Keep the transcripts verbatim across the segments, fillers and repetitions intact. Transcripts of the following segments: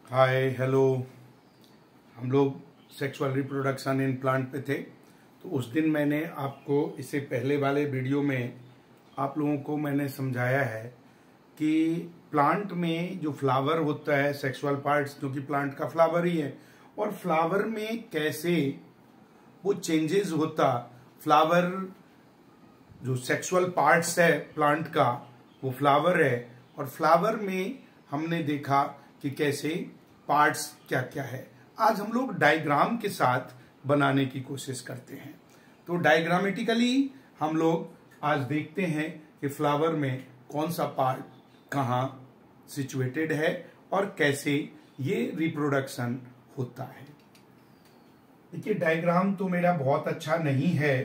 Hi hello. हम लोग sexual reproduction in plant पे थे। तो उस दिन मैंने आपको इससे पहले वाले वीडियो में आप लोगों को मैंने समझाया है कि प्लांट में जो फ्लावर होता है, सेक्सुअल पार्ट्स जो कि प्लांट का फ्लावर ही है, और फ्लावर में कैसे वो चेंजेस होता। फ्लावर जो सेक्सुअल पार्ट्स है प्लांट का वो फ्लावर है, और फ्लावर में हमने देखा कि कैसे पार्ट्स क्या क्या है। आज हम लोग डायग्राम के साथ बनाने की कोशिश करते हैं। तो डायग्रामेटिकली हम लोग आज देखते हैं कि फ्लावर में कौन सा पार्ट कहाँ सिचुएटेड है और कैसे ये रिप्रोडक्शन होता है। देखिए, डायग्राम तो मेरा बहुत अच्छा नहीं है,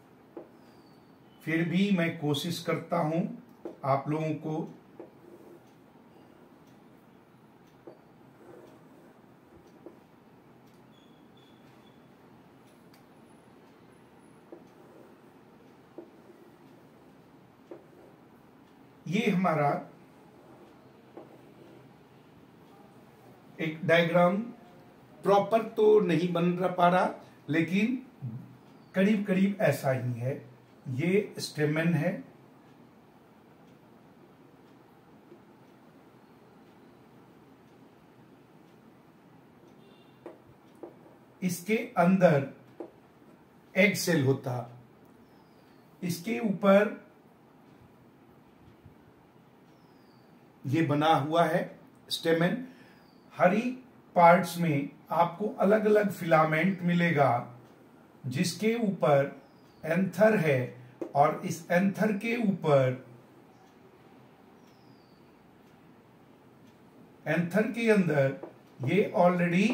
फिर भी मैं कोशिश करता हूं आप लोगों को ये हमारा एक डायग्राम प्रॉपर तो नहीं बन पा रहा, लेकिन करीब करीब ऐसा ही है। ये स्टेमन है, इसके अंदर एग सेल होता, इसके ऊपर ये बना हुआ है स्टेमन। हरी पार्ट्स में आपको अलग अलग फिलामेंट मिलेगा, जिसके ऊपर एंथर है, और इस एंथर के ऊपर एंथर के अंदर ये ऑलरेडी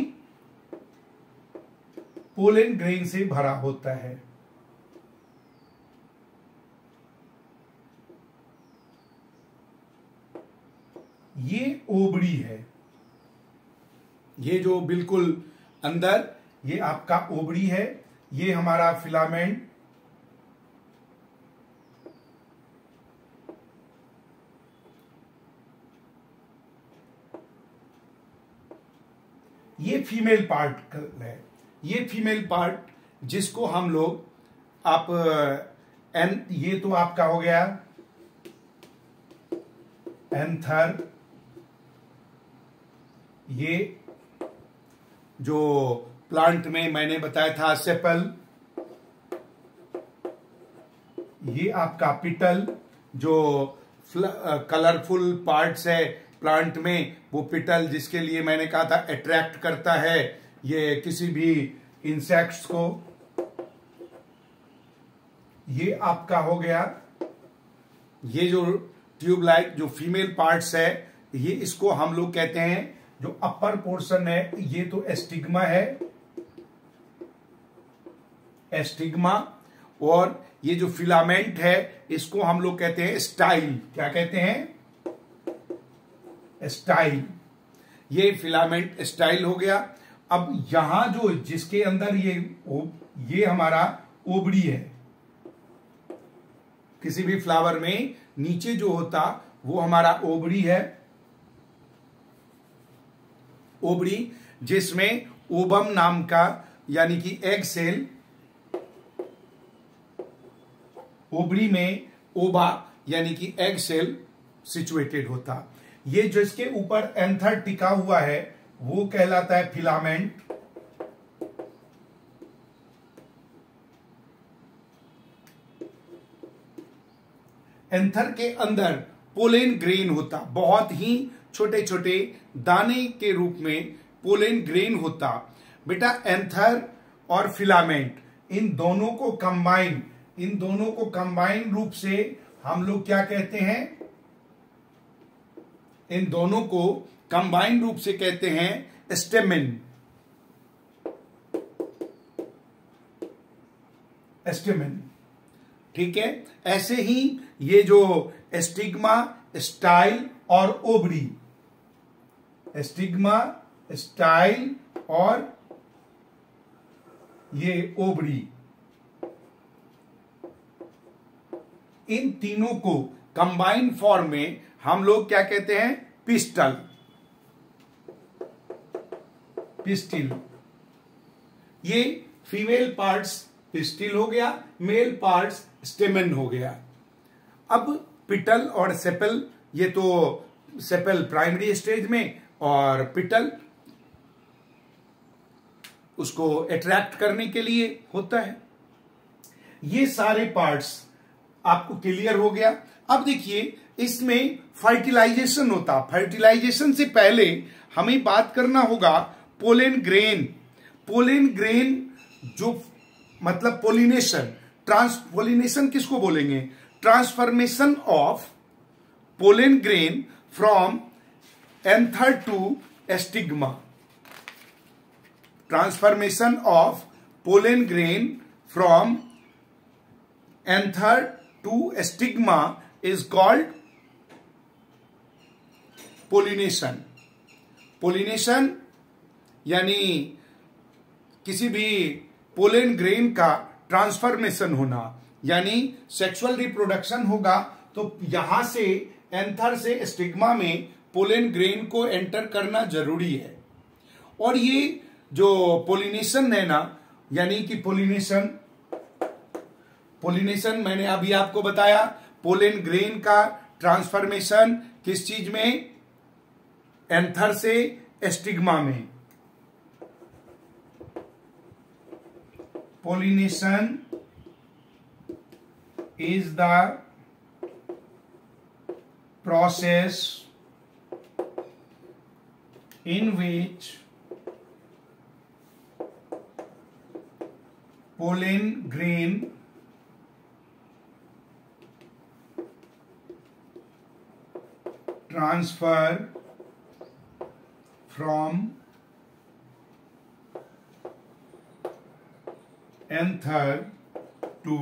पोलन ग्रेन से भरा होता है। ये ओबड़ी है, ये जो बिल्कुल अंदर ये आपका ओबड़ी है। ये हमारा फिलामेंट ये फीमेल पार्ट है। ये फीमेल पार्ट जिसको हम लोग आप एन ये तो आपका हो गया एंथर। ये जो प्लांट में मैंने बताया था सेपल, ये आपका पिटल। जो कलरफुल पार्ट्स है प्लांट में वो पिटल, जिसके लिए मैंने कहा था अट्रैक्ट करता है ये किसी भी इंसेक्ट्स को। ये आपका हो गया ये जो ट्यूब लाइक जो फीमेल पार्ट्स है, ये इसको हम लोग कहते हैं जो अपर पोर्शन है, ये तो एस्टिग्मा है, एस्टिग्मा। और ये जो फिलामेंट है इसको हम लोग कहते हैं स्टाइल। क्या कहते हैं? स्टाइल। ये फिलामेंट स्टाइल हो गया। अब यहां जो जिसके अंदर ये ये हमारा ओबड़ी है, किसी भी फ्लावर में नीचे जो होता वो हमारा ओबड़ी है। ओबड़ी जिसमें ओबम नाम का यानी कि एग सेल, ओबड़ी में ओबा यानी कि एग सेल सिचुएटेड होता। ये जिसके ऊपर एंथर टिका हुआ है वो कहलाता है फिलामेंट। एंथर के अंदर पोलन ग्रेन होता, बहुत ही छोटे छोटे दाने के रूप में पोलन ग्रेन होता। बेटा, एंथर और फिलामेंट इन दोनों को कंबाइन इन दोनों को कंबाइन रूप से हम लोग क्या कहते हैं? इन दोनों को कंबाइन रूप से कहते हैं स्टेमन। स्टेमन, ठीक है। ऐसे ही ये जो एस्टिग्मा, स्टाइल और ओबड़ी, एस्टिग्मा, स्टाइल और ये ओबड़ी, इन तीनों को कंबाइंड फॉर्म में हम लोग क्या कहते हैं? पिस्टल। पिस्टिल। ये फीमेल पार्ट्स पिस्टिल हो गया, मेल पार्ट्स स्टेमन हो गया। अब पिटल और सेपल, ये तो सेपल प्राइमरी स्टेज में और पिटल उसको अट्रैक्ट करने के लिए होता है। ये सारे पार्ट्स आपको क्लियर हो गया। अब देखिए इसमें फर्टिलाइजेशन होता। फर्टिलाइजेशन से पहले हमें बात करना होगा पोलेन ग्रेन। पोलेन ग्रेन जो मतलब पोलिनेशन, ट्रांस पोलिनेशन किसको बोलेंगे? Transformation of pollen grain from anther to stigma. Transformation of pollen grain from anther to stigma is called pollination. Pollination यानी किसी भी पोलेन ग्रेन का ट्रांसफॉर्मेशन होना, यानी सेक्सुअल रिप्रोडक्शन होगा तो यहां से एंथर से स्टिग्मा में पोलेन ग्रेन को एंटर करना जरूरी है। और ये जो पोलिनेशन है ना, यानी कि पोलिनेशन पोलिनेशन मैंने अभी आपको बताया, पोलेन ग्रेन का ट्रांसफॉर्मेशन किस चीज में? एंथर से स्टिग्मा में। Pollination is the process in which pollen grain transfer from anther to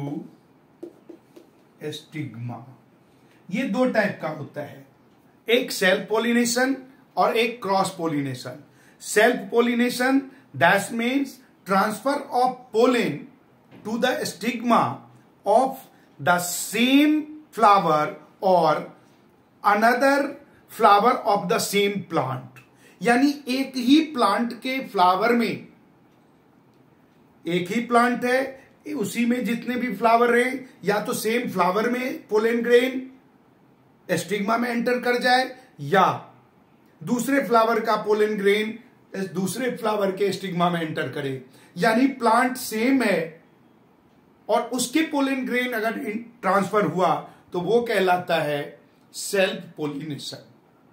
stigma. ये दो टाइप का होता है, एक सेल्फ पोलिनेशन और एक cross pollination. Self pollination that means transfer of pollen to the stigma of the same flower और another flower of the same plant. यानी एक ही प्लांट के फ्लावर में, एक ही प्लांट है उसी में जितने भी फ्लावर हैं, या तो सेम फ्लावर में पोलेन ग्रेन स्टिग्मा में एंटर कर जाए, या दूसरे फ्लावर का पोलेन ग्रेन दूसरे फ्लावर के स्टिग्मा में एंटर करे। यानी प्लांट सेम है और उसके पोलेन ग्रेन अगर ट्रांसफर हुआ तो वो कहलाता है सेल्फ पोलिनेशन।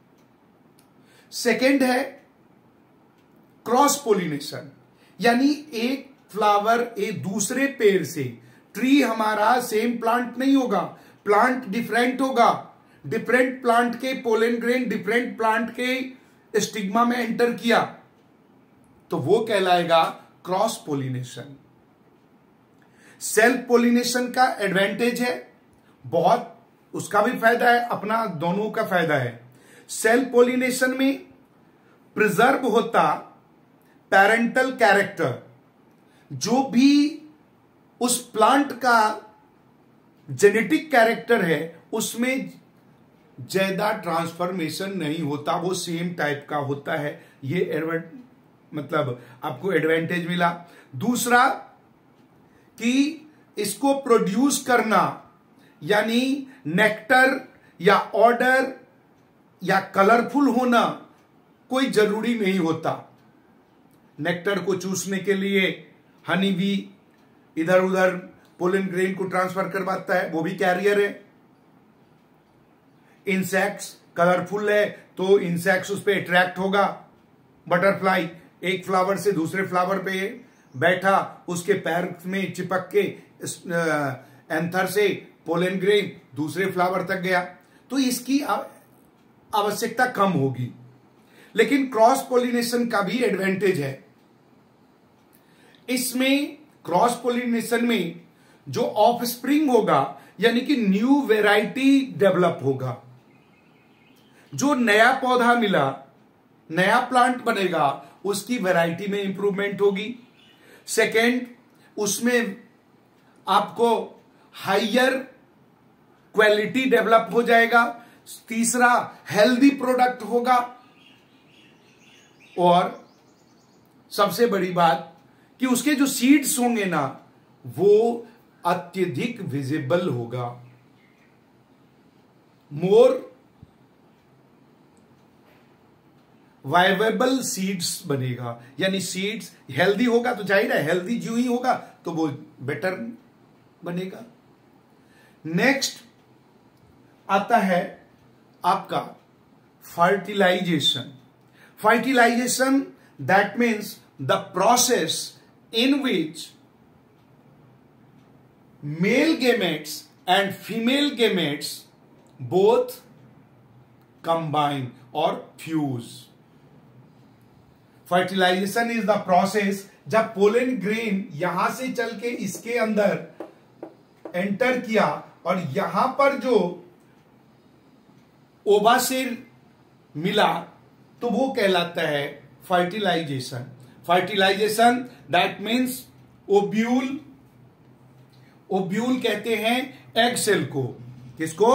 सेकेंड है क्रॉस पोलिनेशन, यानी एक फ्लावर एक दूसरे पेड़ से, ट्री हमारा सेम प्लांट नहीं होगा, प्लांट डिफरेंट होगा, डिफरेंट प्लांट के पोलेन ग्रेन डिफरेंट प्लांट के स्टिग्मा में एंटर किया तो वो कहलाएगा क्रॉस पोलिनेशन। सेल्फ पोलिनेशन का एडवांटेज है बहुत, उसका भी फायदा है, अपना दोनों का फायदा है। सेल्फ पोलिनेशन में प्रिजर्व होता पेरेंटल कैरेक्टर, जो भी उस प्लांट का जेनेटिक कैरेक्टर है उसमें ज्यादा ट्रांसफॉर्मेशन नहीं होता, वो सेम टाइप का होता है। ये एडवांट मतलब आपको एडवांटेज मिला। दूसरा कि इसको प्रोड्यूस करना, यानी नेक्टर या ऑर्डर या कलरफुल होना कोई जरूरी नहीं होता। नेक्टर को चूसने के लिए हनी भी इधर उधर पोलेन ग्रेन को ट्रांसफर करवाता है, वो भी कैरियर है। इंसेक्ट्स कलरफुल है तो इंसेक्ट्स उस पर अट्रैक्ट होगा। बटरफ्लाई एक फ्लावर से दूसरे फ्लावर पे बैठा, उसके पैर में चिपक के एंथर से पोलेन ग्रेन दूसरे फ्लावर तक गया, तो इसकी आवश्यकता कम होगी। लेकिन क्रॉस पोलिनेशन का भी एडवांटेज है। इसमें क्रॉस पोलिनेशन में जो ऑफस्प्रिंग होगा, यानी कि न्यू वेराइटी डेवलप होगा, जो नया पौधा मिला, नया प्लांट बनेगा, उसकी वैरायटी में इंप्रूवमेंट होगी। सेकेंड, उसमें आपको हायर क्वालिटी डेवलप हो जाएगा। तीसरा, हेल्दी प्रोडक्ट होगा। और सबसे बड़ी बात कि उसके जो सीड्स होंगे ना वो अत्यधिक विजिबल होगा, मोर वाइवेबल सीड्स बनेगा, यानी सीड्स हेल्दी होगा तो जाहिर है हेल्दी जो ही होगा तो वो बेटर बनेगा। नेक्स्ट आता है आपका fertilization. Fertilization that means the process in which male gametes and female gametes both combine और fuse. Fertilization is the process जब पोलन ग्रेन यहां से चल के इसके अंदर एंटर किया और यहां पर जो ओवासेर मिला तो वो कहलाता है fertilization. Fertilization that means ovule, ovule कहते हैं एग सेल को, किसको?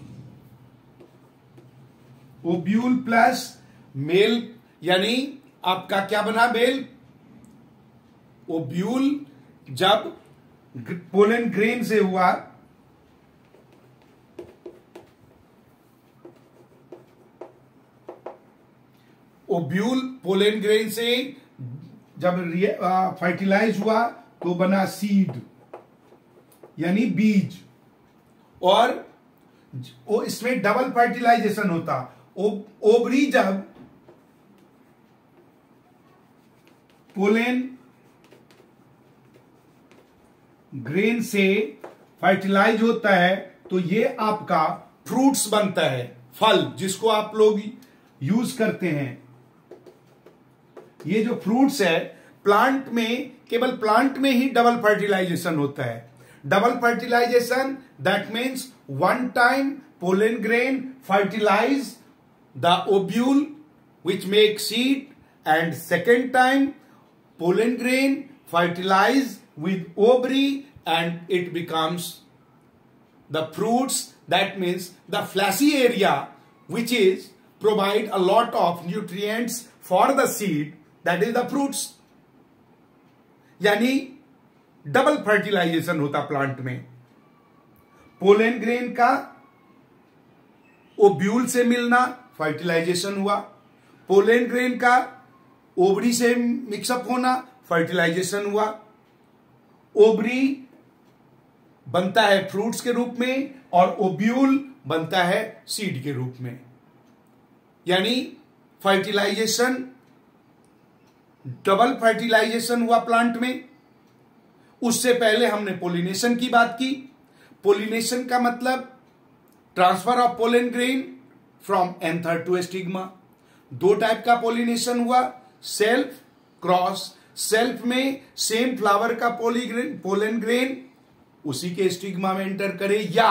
ओब्यूल प्लस मेल, यानी आपका क्या बना मेल? ओब्यूल जब पोलन ग्रेन से हुआ ओब्यूल पोलन ग्रेन से जब फर्टिलाइज हुआ तो बना सीड यानी बीज, और ओ इसमें डबल फर्टिलाइजेशन होता। ओ, ओवरी जब पोलन ग्रेन से फर्टिलाइज होता है तो ये आपका फ्रूट्स बनता है, फल जिसको आप लोग यूज करते हैं। ये जो फ्रूट्स है प्लांट में, केवल प्लांट में ही डबल फर्टिलाइजेशन होता है। Double fertilization that means one time pollen grain fertilize the ovule which make seed, and second time pollen grain fertilize with ovary and it becomes the fruits. That means the fleshy area which is provide a lot of nutrients for the seed, that is the fruits. यानी double fertilization होता plant में। Pollen grain का ovule से मिलना fertilization हुआ, pollen grain का ovary से mixup होना फर्टिलाइजेशन हुआ। ओवरी बनता है फ्रूट्स के रूप में और ओब्यूल बनता है सीड के रूप में, यानी फर्टिलाइजेशन डबल फर्टिलाइजेशन हुआ प्लांट में। उससे पहले हमने पोलिनेशन की बात की। पोलिनेशन का मतलब transfer of pollen grain from anther to stigma. दो टाइप का पोलिनेशन हुआ, सेल्फ क्रॉस। सेल्फ में सेम फ्लावर का पोलीग्रेन पोलन ग्रेन उसी के स्टिग्मा में एंटर करे, या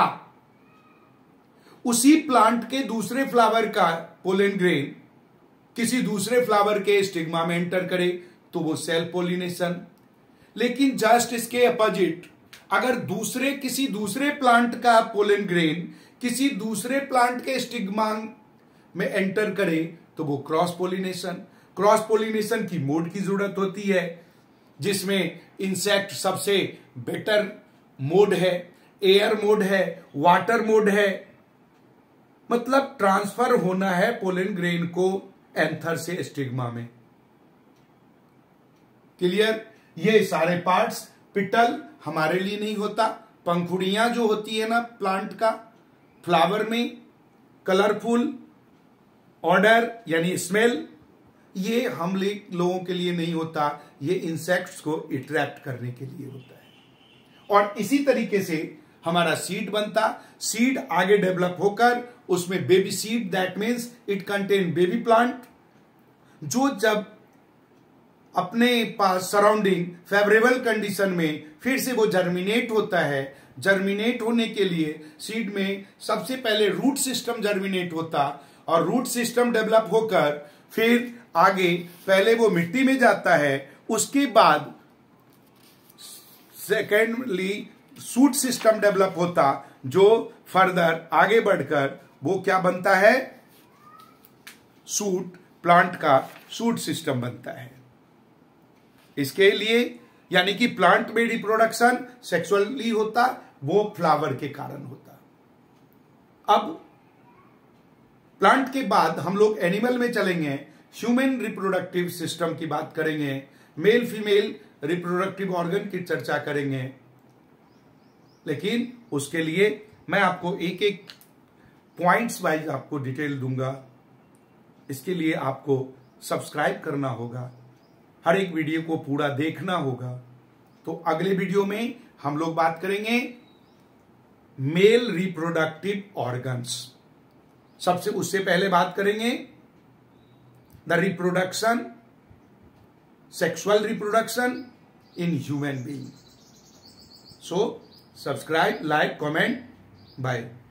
उसी प्लांट के दूसरे फ्लावर का पोलन ग्रेन किसी दूसरे फ्लावर के स्टिग्मा में एंटर करे, तो वो सेल्फ पोलिनेशन। लेकिन जस्ट इसके अपोजिट, अगर दूसरे किसी दूसरे प्लांट का पोलन ग्रेन किसी दूसरे प्लांट के स्टिग्मा में एंटर करे तो वो क्रॉस पोलिनेशन। क्रॉस पोलिनेशन की मोड की जरूरत होती है, जिसमें इंसेक्ट सबसे बेटर मोड है, एयर मोड है, वाटर मोड है, मतलब ट्रांसफर होना है पोलन ग्रेन को एंथर से स्टिग्मा में। क्लियर? ये सारे पार्ट्स पिटल हमारे लिए नहीं होता। पंखुड़ियां जो होती है ना प्लांट का, फ्लावर में कलरफुल ऑर्डर यानी स्मेल, ये हम लोगों के लिए नहीं होता, ये इंसेक्ट्स को अट्रैक्ट करने के लिए होता है। और इसी तरीके से हमारा सीड बनता, सीड आगे डेवलप होकर उसमें baby seed, that means it contain baby plant, जो जब अपने पास सराउंडिंग फेवरेबल कंडीशन में फिर से वो जर्मिनेट होता है। जर्मिनेट होने के लिए सीड में सबसे पहले रूट सिस्टम जर्मिनेट होता, और रूट सिस्टम डेवलप होकर फिर आगे पहले वो मिट्टी में जाता है, उसके बाद सेकेंडली सूट सिस्टम डेवलप होता, जो फर्दर आगे बढ़कर वो क्या बनता है? सूट, प्लांट का सूट सिस्टम बनता है। इसके लिए यानी कि प्लांट में रिप्रोडक्शन सेक्सुअली होता, वो फ्लावर के कारण होता। अब प्लांट के बाद हम लोग एनिमल में चलेंगे, ह्यूमन रिप्रोडक्टिव सिस्टम की बात करेंगे, मेल फीमेल रिप्रोडक्टिव ऑर्गन की चर्चा करेंगे। लेकिन उसके लिए मैं आपको एक एक पॉइंट्स वाइज आपको डिटेल दूंगा। इसके लिए आपको सब्सक्राइब करना होगा, हर एक वीडियो को पूरा देखना होगा। तो अगले वीडियो में हम लोग बात करेंगे मेल रिप्रोडक्टिव ऑर्गन्स। सबसे उससे पहले बात करेंगे the reproduction, sexual reproduction in human being. So subscribe, like, comment, bye.